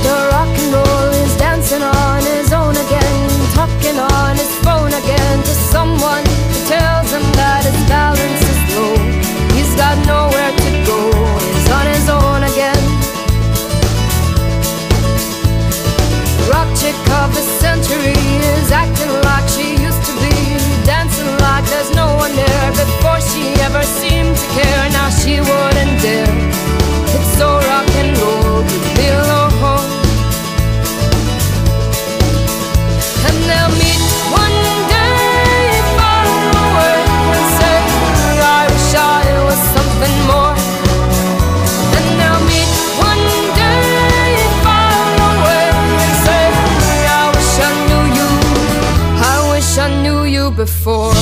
Mr. Rock and Roll is dancing on his own again, talking on his phone again to someone who tells him that his balance is low. He's got nowhere to go, he's on his own again. Rock chick of the century is acting like she used to be, dancing like there's no one there. Before she ever seemed to care, now she wouldn't dare. It's so rock and roll to be alone. And they'll meet one day far away and say, I wish I was something more. And they'll meet one day far away and say, I wish I knew you, I wish I knew you before.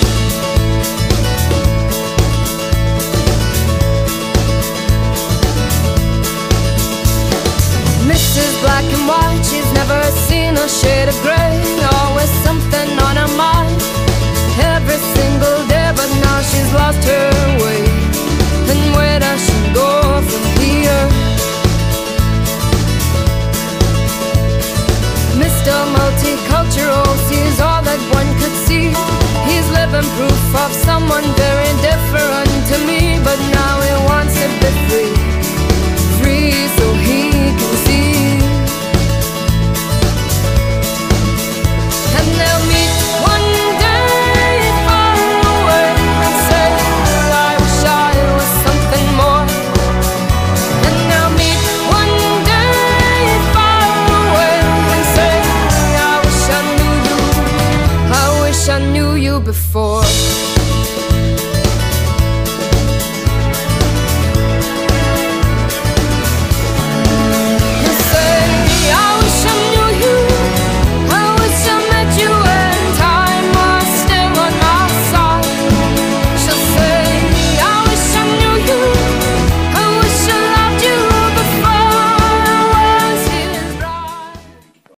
Mrs. Black and White, she's never seen a shade of grey, always something on her mind every single day, but now she's lost her way. And where does she go from here? Mr. Multicultural sees all that one could see. He's living proof of someone very different to me, but now